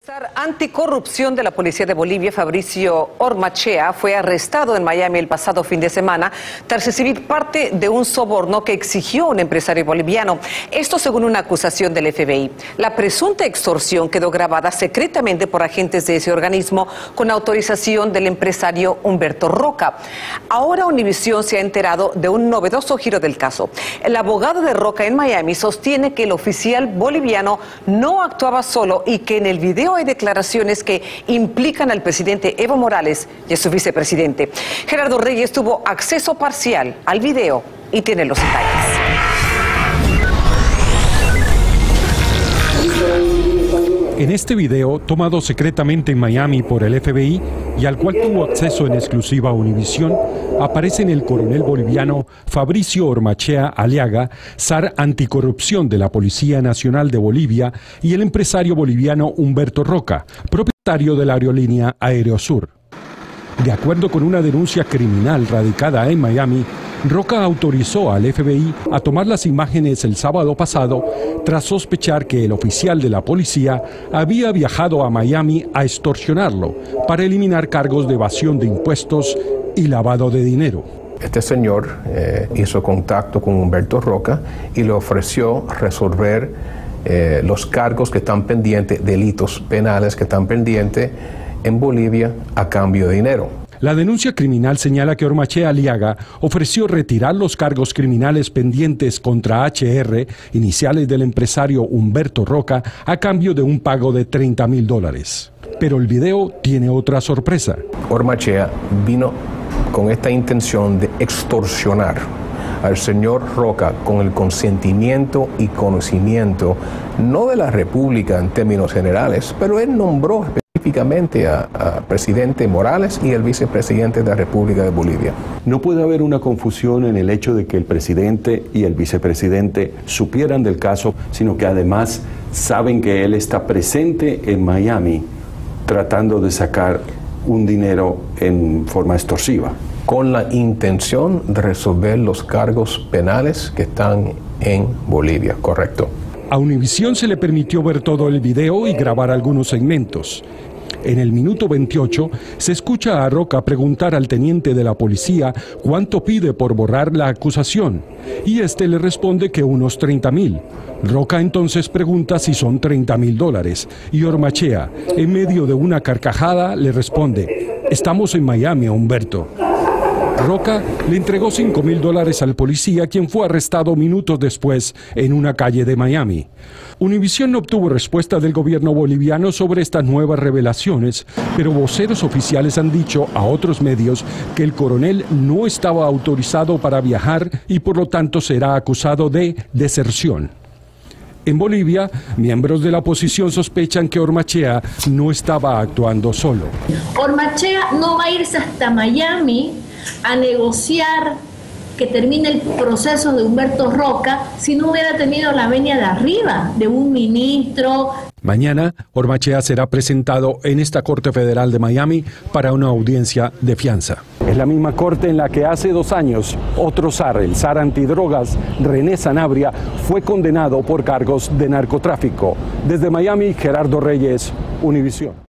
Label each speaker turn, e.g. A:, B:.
A: El anticorrupción de la Policía de Bolivia, Fabricio Ormachea, fue arrestado en Miami el pasado fin de semana tras recibir parte de un soborno que exigió un empresario boliviano. Esto según una acusación del FBI. La presunta extorsión quedó grabada secretamente por agentes de ese organismo con autorización del empresario Humberto Roca. Ahora Univisión se ha enterado de un novedoso giro del caso. El abogado de Roca en Miami sostiene que el oficial boliviano no actuaba solo y que en el video hay declaraciones que implican al presidente Evo Morales y a su vicepresidente. Gerardo Reyes tuvo acceso parcial al video y tiene los detalles.
B: En este video, tomado secretamente en Miami por el FBI y al cual tuvo acceso en exclusiva Univisión, aparecen el coronel boliviano Fabricio Ormachea Aliaga, zar anticorrupción de la Policía Nacional de Bolivia, y el empresario boliviano Humberto Roca, propietario de la aerolínea Aerosur. De acuerdo con una denuncia criminal radicada en Miami, Roca autorizó al FBI a tomar las imágenes el sábado pasado tras sospechar que el oficial de la policía había viajado a Miami a extorsionarlo para eliminar cargos de evasión de impuestos y lavado de dinero.
C: Este señor hizo contacto con Humberto Roca y le ofreció resolver los cargos que están pendientes, delitos penales que están pendientes en Bolivia a cambio de dinero.
B: La denuncia criminal señala que Ormachea Aliaga ofreció retirar los cargos criminales pendientes contra HR, iniciales del empresario Humberto Roca, a cambio de un pago de $30.000. Pero el video tiene otra sorpresa.
C: Ormachea vino con esta intención de extorsionar al señor Roca con el consentimiento y conocimiento, no de la República en términos generales, pero él nombró específicamente a presidente Morales y el vicepresidente de la República de Bolivia.
D: No puede haber una confusión en el hecho de que el presidente y el vicepresidente supieran del caso, sino que además saben que él está presente en Miami tratando de sacar un dinero en forma extorsiva.
C: Con la intención de resolver los cargos penales que están en Bolivia, correcto.
B: A Univisión se le permitió ver todo el video y grabar algunos segmentos. En el minuto 28 se escucha a Roca preguntar al teniente de la policía cuánto pide por borrar la acusación, y este le responde que unos $30.000. Roca entonces pregunta si son $30.000 y Ormachea, en medio de una carcajada, le responde: "Estamos en Miami, Humberto". Roca le entregó $5.000 al policía, quien fue arrestado minutos después en una calle de Miami. Univisión no obtuvo respuesta del gobierno boliviano sobre estas nuevas revelaciones, pero voceros oficiales han dicho a otros medios que el coronel no estaba autorizado para viajar y por lo tanto será acusado de deserción. En Bolivia, miembros de la oposición sospechan que Ormachea no estaba actuando solo.
E: Ormachea no va a irse hasta Miami a negociar que termine el proceso de Humberto Roca si no hubiera tenido la venia de arriba, de un ministro.
B: Mañana, Ormachea será presentado en esta Corte Federal de Miami para una audiencia de fianza. Es la misma corte en la que hace 2 años otro zar, el zar antidrogas, René Sanabria, fue condenado por cargos de narcotráfico. Desde Miami, Gerardo Reyes, Univisión.